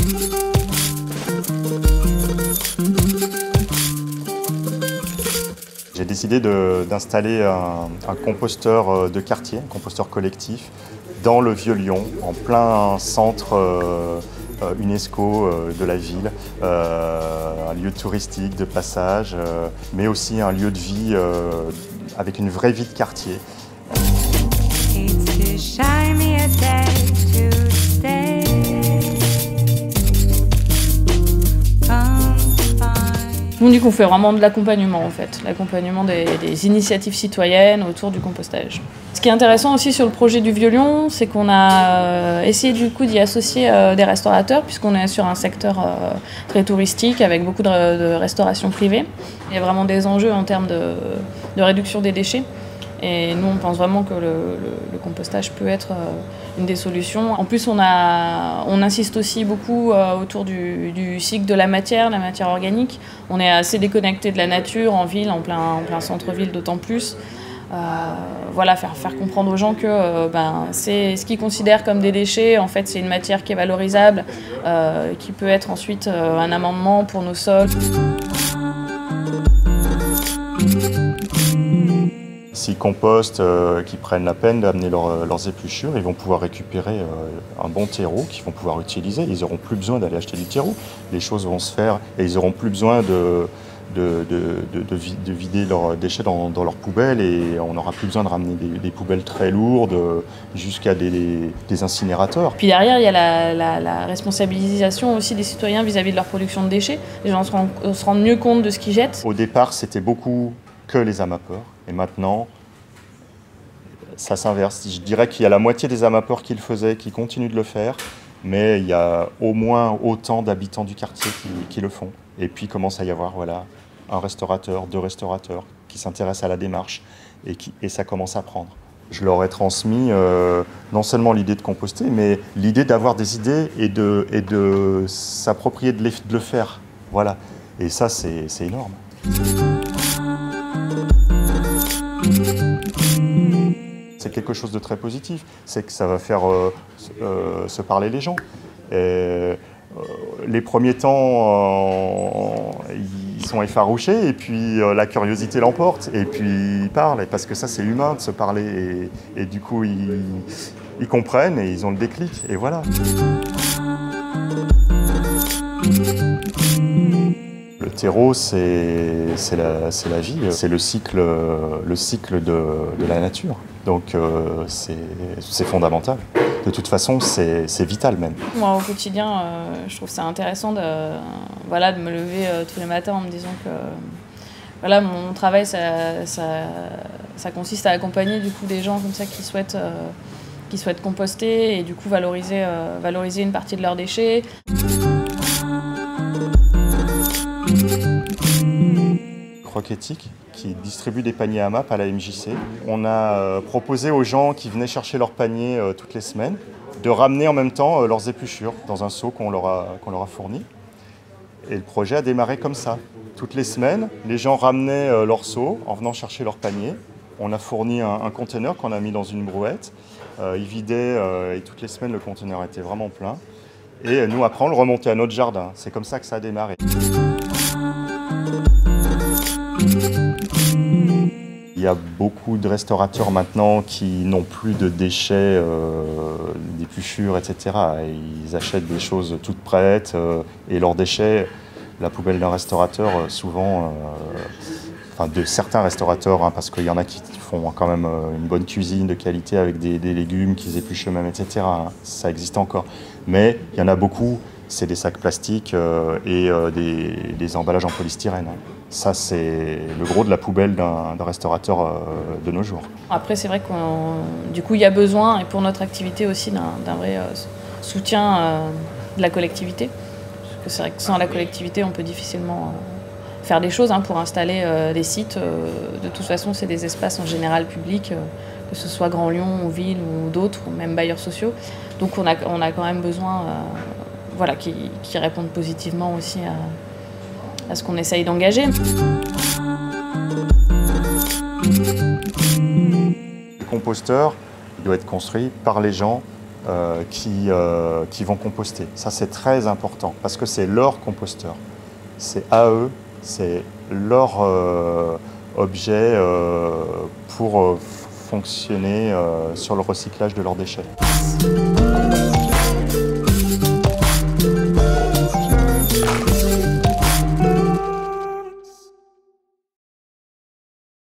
J'ai décidé d'installer un composteur de quartier, un composteur collectif, dans le Vieux-Lyon, en plein centre UNESCO de la ville, un lieu touristique de passage, mais aussi un lieu de vie avec une vraie vie de quartier. On dit qu'on fait vraiment de l'accompagnement en fait, l'accompagnement des initiatives citoyennes autour du compostage. Ce qui est intéressant aussi sur le projet du Vieux-Lyon, c'est qu'on a essayé du coup d'y associer des restaurateurs, puisqu'on est sur un secteur très touristique avec beaucoup de restauration privée. Il y a vraiment des enjeux en termes de réduction des déchets. Et nous, on pense vraiment que le compostage peut être une des solutions. En plus, on insiste aussi beaucoup autour du cycle de la matière organique. On est assez déconnecté de la nature en ville, en plein centre-ville d'autant plus. Voilà, faire comprendre aux gens que c'est ce qu'ils considèrent comme des déchets, en fait, c'est une matière qui est valorisable, qui peut être ensuite un amendement pour nos sols. S'ils compostent, qu'ils prennent la peine d'amener leurs épluchures, ils vont pouvoir récupérer un bon terreau qu'ils vont pouvoir utiliser. Ils n'auront plus besoin d'aller acheter du terreau. Les choses vont se faire et ils n'auront plus besoin de vider leurs déchets dans leurs poubelles, et on n'aura plus besoin de ramener des poubelles très lourdes jusqu'à des incinérateurs. Puis derrière, il y a la responsabilisation aussi des citoyens vis-à-vis de leur production de déchets. Les gens se rendent mieux compte de ce qu'ils jettent. Au départ, c'était beaucoup que les amateurs. Et maintenant, ça s'inverse. Je dirais qu'il y a la moitié des amateurs qui le faisaient, qui continuent de le faire, mais il y a au moins autant d'habitants du quartier qui le font. Et puis, il commence à y avoir un restaurateur, 2 restaurateurs qui s'intéressent à la démarche, et ça commence à prendre. Je leur ai transmis non seulement l'idée de composter, mais l'idée d'avoir des idées et de s'approprier de le faire. Voilà. Et ça, c'est énorme. C'est quelque chose de très positif, c'est que ça va faire se parler les gens. Les premiers temps, ils sont effarouchés, et puis la curiosité l'emporte, et puis ils parlent, parce que ça c'est humain de se parler, et du coup ils comprennent et ils ont le déclic, et voilà. Le terreau, c'est la vie, c'est le cycle de la nature. Donc c'est fondamental. De toute façon, c'est vital même. Moi, au quotidien, je trouve ça intéressant de me lever tous les matins en me disant que mon travail, ça consiste à accompagner du coup des gens comme ça qui souhaitent composter et du coup valoriser une partie de leurs déchets. Croquetique qui distribue des paniers AMAP à la MJC. On a proposé aux gens qui venaient chercher leurs paniers toutes les semaines de ramener en même temps leurs épluchures dans un seau qu'on leur a fourni. Et le projet a démarré comme ça. Toutes les semaines, les gens ramenaient leur seau en venant chercher leurs paniers. On a fourni un conteneur qu'on a mis dans une brouette. Ils vidaient et toutes les semaines le conteneur était vraiment plein. Et nous après on le remontait à notre jardin. C'est comme ça que ça a démarré. Il y a beaucoup de restaurateurs maintenant qui n'ont plus de déchets, d'épluchures, etc. Ils achètent des choses toutes prêtes et leurs déchets, la poubelle d'un restaurateur, souvent, de certains restaurateurs, parce qu'il y en a qui font quand même une bonne cuisine de qualité avec des légumes qu'ils épluchent eux-mêmes, etc. Ça existe encore. Mais il y en a beaucoup, c'est des sacs plastiques et des emballages en polystyrène. Ça, c'est le gros de la poubelle d'un restaurateur de nos jours. Après, c'est vrai qu'il y a besoin, et pour notre activité aussi, d'un vrai soutien de la collectivité. Parce que c'est vrai que sans la collectivité, on peut difficilement faire des choses pour installer des sites. De toute façon, c'est des espaces en général publics, que ce soit Grand Lyon ou Ville ou d'autres, ou même bailleurs sociaux. Donc on a quand même besoin qui répondent positivement aussi à ce qu'on essaye d'engager. Le composteur doit être construit par les gens qui vont composter. Ça, c'est très important parce que c'est leur composteur. C'est à eux, c'est leur objet pour fonctionner sur le recyclage de leurs déchets.